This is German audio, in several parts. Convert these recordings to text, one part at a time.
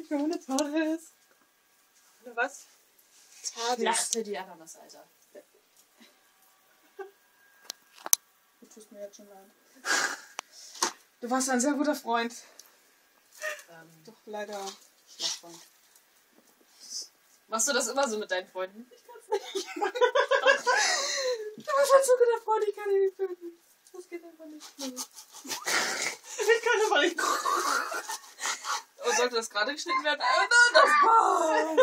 Ich will eine TARDIS. Oder was? TARDIS. Lachte die Ananas, Alter. Du tust mir jetzt schon leid. Du warst ein sehr guter Freund. Doch leider Schlafreund. Machst du das immer so mit deinen Freunden? Ich kann's nicht. Du warst ein so guter Freund, ich kann ihn nicht töten. Das geht einfach nicht. Ich kann aber nicht. Oh, sollte das gerade geschnitten werden? Das war.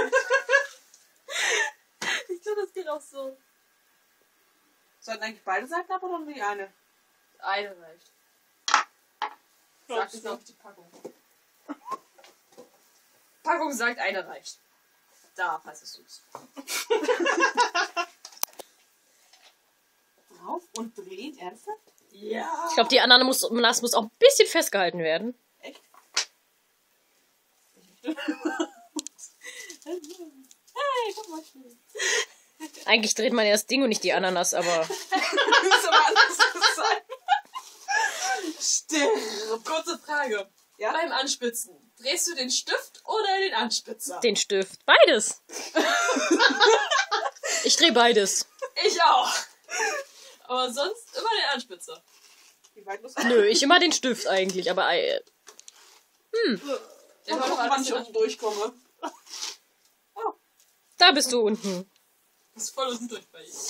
Ich glaube, das geht auch so. Sollten eigentlich beide Seiten ab oder nur die eine? Eine reicht. Sagt es auf die Packung. Packung sagt, eine reicht. Da, falls es süß. Drauf und drehen, ernsthaft? Ja. Ich glaube, die Ananas muss auch ein bisschen festgehalten werden. Echt? Hey, guck mal schön. Eigentlich dreht man ja das Ding und nicht die Ananas, aber... Das ist aber anders sein. Stimmt. Kurze Frage. Ja? Beim Anspitzen, drehst du den Stift oder den Anspitzer? Den Stift. Beides. Ich drehe beides. Ich auch. Aber sonst immer den Anspitzer. Wie weit muss Nö, ich immer den Stift eigentlich, aber... Der Mal war doch gucken, wann ich alles unten durchkomme. Da bist du unten. Das ist voll unten durch bei ihm.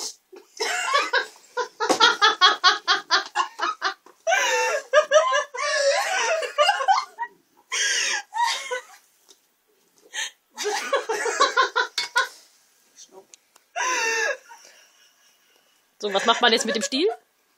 So, was macht man jetzt mit dem Stiel?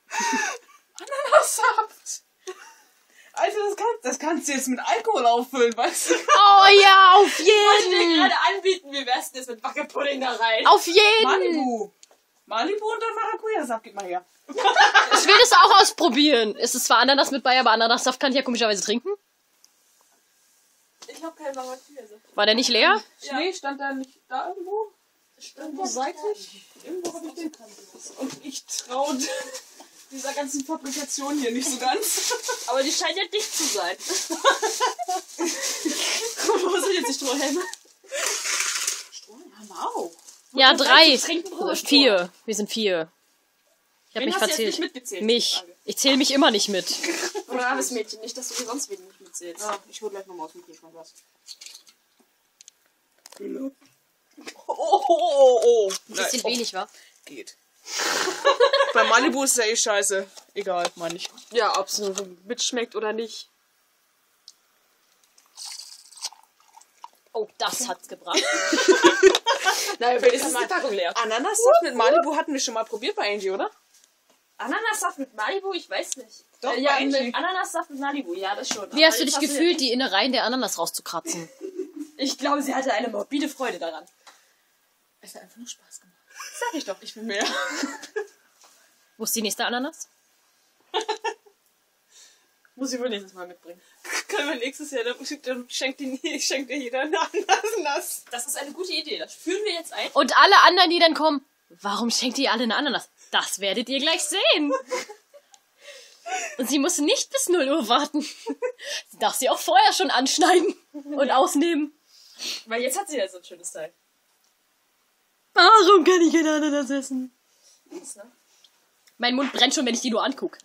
Ananassaft! Alter, das kannst du jetzt mit Alkohol auffüllen, weißt du? Oh ja, auf Ich wollte dir jeden! gerade anbieten, wie wär's denn jetzt mit Wackelpudding da rein? Auf jeden! Malibu. Malibu und dann Maracuja-Saft, gib mal her. Ich will das auch ausprobieren. Es ist zwar Ananas mit bei, aber Ananassaft kann ich ja komischerweise trinken. Ich hab keinen Maracuja-Saft. War der nicht leer? Schnee stand da nicht da irgendwo? Irgendwo seitlich? Irgendwo hab ich den. Und ich traue dieser ganzen Fabrikation hier nicht so ganz. Aber die scheint ja dicht zu sein. Wo sind jetzt die Strohhalme? Strohhalme haben wir auch. Ja, 3. Trinken oder 4. Wir sind 4. Ich habe Wen mich hast du jetzt verzählt. nicht mitgezählt? Mich. Ich zähle mich immer nicht mit. Braves Mädchen, nicht, dass du wie sonst wen nicht mitzählst. Ja, ich hol gleich nochmal aus dem Kühlschrank was. Oh. Bisschen wenig, wa? Geht. Bei Malibu ist ja eh scheiße. Egal, meine ich. Ja, ob es so mitschmeckt oder nicht. Oh, das hat's gebracht. Naja, wenigstens ist die Packung leer. Ananassaft mit Malibu hatten wir schon mal probiert bei Angie, oder? Ananassaft mit Malibu? Ich weiß nicht. Doch, ja, bei Angie. mit Ananassaft mit Malibu, ja, das schon. Wie hast Aber du dich jetzt gefühlt, die Innereien der Ananas rauszukratzen? Ich glaube, sie hatte eine morbide Freude daran. Es hat einfach nur Spaß gemacht. Sag ich doch, ich will mehr. Wo ist die nächste Ananas? Muss ich wohl nächstes Mal mitbringen. Können wir nächstes Jahr, dann schenkt dir jeder eine Ananas. Das ist eine gute Idee. Das führen wir jetzt ein. Und alle anderen, die dann kommen, warum schenkt ihr alle eine Ananas? Das werdet ihr gleich sehen. Und sie muss nicht bis 0 Uhr warten. Sie darf sie auch vorher schon anschneiden und ausnehmen. Weil jetzt hat sie ja so ein schönes Teil. Warum kann ich keine Ananas essen? Was, ne? Mein Mund brennt schon, wenn ich die nur angucke.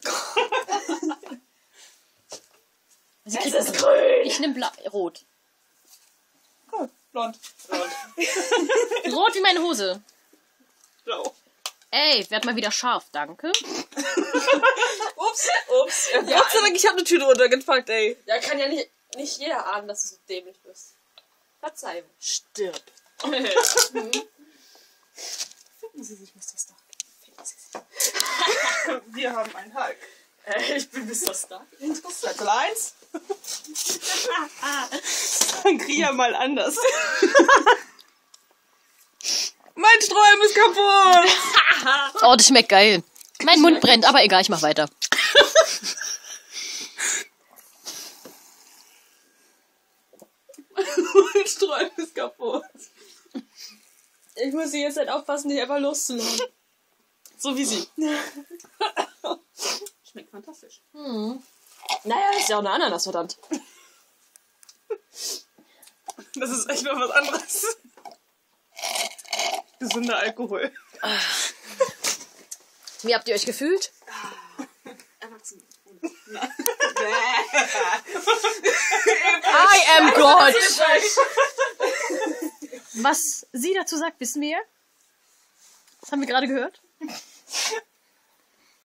Sie kriegt Es ist grün! Ich nehme rot. Cool, blond. Rot wie meine Hose. Blau. Ey, werd mal wieder scharf, danke. Ups. Gott sei Dank, ich hab eine Tüte runtergepackt, ey. Ja, kann ja nicht jeder ahnen, dass du so dämlich bist. Verzeihung. Stirb. Ficken Sie sich, Mr. Stark. Ficken Sie sich. Wir haben einen Hulk. Ich bin Mr. Stark. Staffel 1. Sangria mal anders. Mein Sträum ist kaputt. Oh, das schmeckt geil. Mein Mund brennt, aber egal, ich mach weiter. Mein Sträum ist kaputt. Ich muss sie jetzt halt aufpassen, nicht einfach loszulassen. So wie sie. Schmeckt fantastisch. Naja, ist ja auch eine Ananas, verdammt. Das ist echt mal was anderes. Gesunder Alkohol. Wie habt ihr euch gefühlt? Erwachsen. I am God! Was sie dazu sagt, wissen wir. Das haben wir gerade gehört.